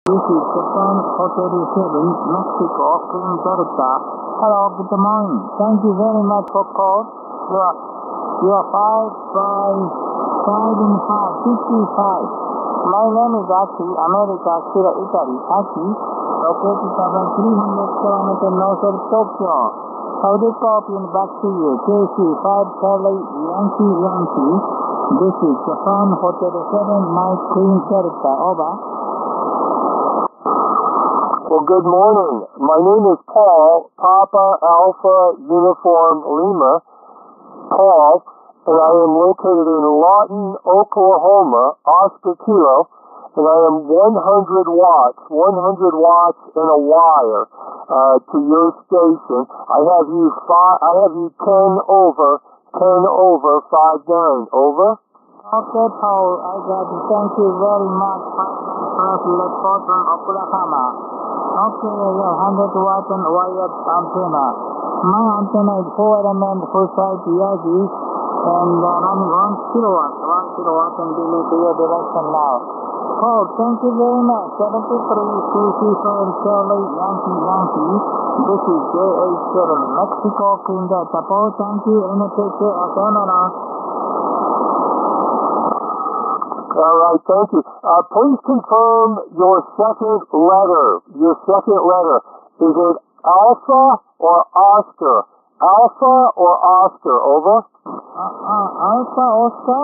This is Japan Hotel 7, Mexico, Queen Delta. Hello, good morning. Thank you very much for call. You are 5 by 5.5, 55. My name is Aki, America, Sura, Italy. Aki, located about 300 kilometers north of Tokyo. Saudi copy back to you. KC 5 Charlie Yankee. This is Japan Hotel 7, Mike Queen Delta. Over. Well, good morning. My name is Paul, Papa Alpha Uniform Lima, Paul, and I am located in Lawton, Oklahoma, Oscar Kilo, and I am 100 watts in a wire to your station. I have you 10 over 59. Over. Okay, Paul, I got you. Thank you very much. First report from Oklahoma. Okay, 100 watt and wired antenna. My antenna is 4 element full size Yagi and running 1 kilowatt and giving to your direction now. Paul, thank you very much. 73 Charlie Yankee. This is JH7 Mexico Queen Delta. Paul, thank you and take care of Sonora. All right, thank you. Please confirm your second letter. Is it Alpha or Oscar? Alpha or Oscar? Over. Alpha Oscar?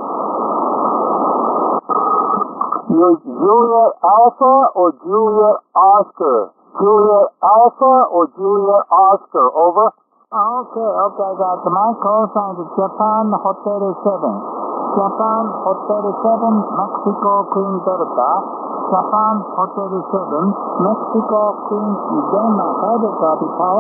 You're Juliet Alpha or Juliet Oscar? Juliet Alpha or Juliet Oscar? Over. Okay, I got my call sign is Japan Hotel 7. Japan Hotel 7, Mexico Queen Delta. Japan Hotel 7, Mexico Queen Denmark. How do you copy, Paul?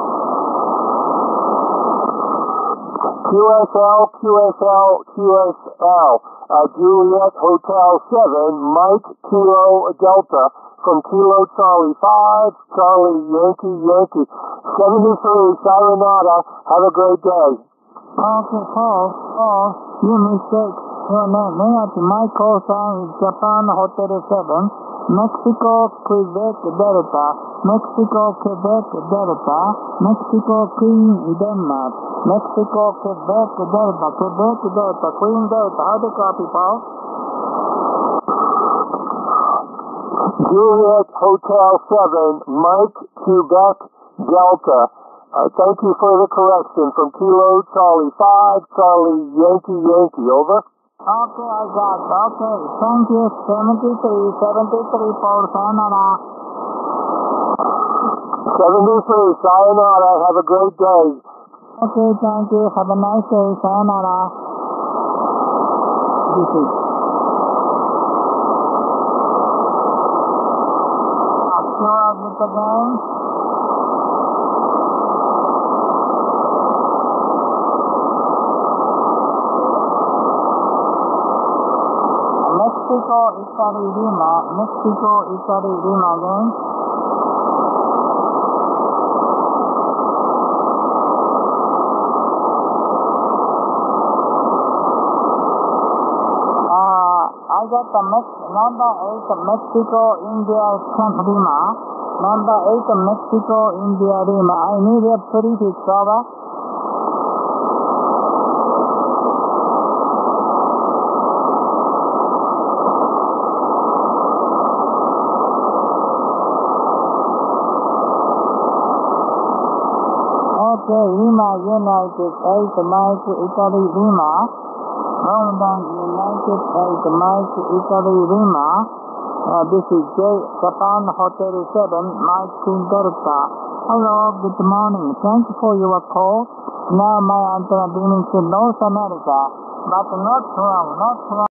QSL. Juliet Hotel 7, Mike Kilo Delta from Kilo Charlie 5, Charlie Yankee. 73, Sayonara. Have a great day. Okay, Paul, you mistake your name. My call sign is Japan Hotel 7, Mexico Quebec Delta, Mexico Quebec Delta, Mexico Queen Denmark, Mexico Quebec Delta, Queen Delta. How do you copy, Paul? Juliet Hotel 7, Mike Quebec Delta. Thank you for the correction from Kilo Charlie 5, Charlie Yankee. Over. Okay, I got it. Okay, thank you. 73, Paul. Sayonara. 73, Sayonara. Have a great day. Okay, thank you. Have a nice day. Sayonara. This is Sure with the game. Mexico, Italy, Lima again. I got the number 8 Mexico, India, Camp Lima. Number 8 Mexico, India, Lima. I need a prefix, over. Okay, Lima, United, 8 Mike, Italy, Lima. London, United, 8 Mike, Italy, Lima. This is Japan Hotel 7, Mike Queen Delta. Hello, good morning. Thank you for your call. Now my antenna beaming to North America, but not wrong.